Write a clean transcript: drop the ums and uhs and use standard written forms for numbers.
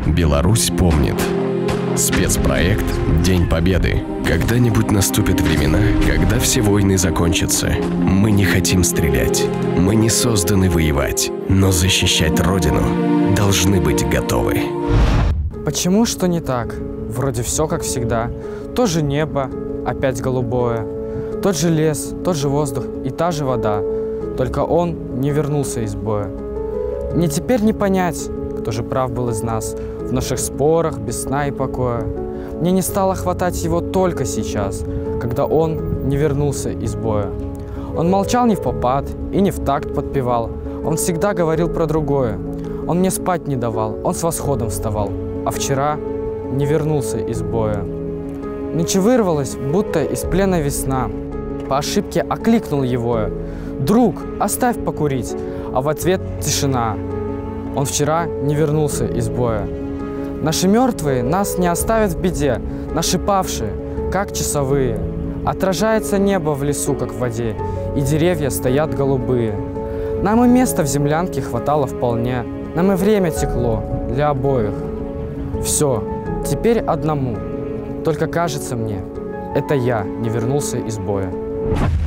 Беларусь помнит. Спецпроект «День Победы». Когда-нибудь наступят времена, когда все войны закончатся. Мы не хотим стрелять. Мы не созданы воевать. Но защищать Родину должны быть готовы. Почему что не так? Вроде все как всегда. То же небо, опять голубое. Тот же лес, тот же воздух и та же вода. Только он не вернулся из боя. Мне теперь не понять, кто же прав был из нас. В наших спорах, без сна и покоя. Мне не стало хватать его только сейчас, когда он не вернулся из боя. Он молчал не впопад и не в такт подпевал. Он всегда говорил про другое. Он мне спать не давал, он с восходом вставал. А вчера не вернулся из боя. Ниче вырвалась, будто из плена весна. По ошибке окликнул его я: «Друг, оставь покурить!» А в ответ тишина. Он вчера не вернулся из боя. Наши мертвые нас не оставят в беде, наши павшие, как часовые. Отражается небо в лесу, как в воде, и деревья стоят голубые. Нам и места в землянке хватало вполне, нам и время текло для обоих. Все, теперь одному, только кажется мне, это я не вернулся из боя.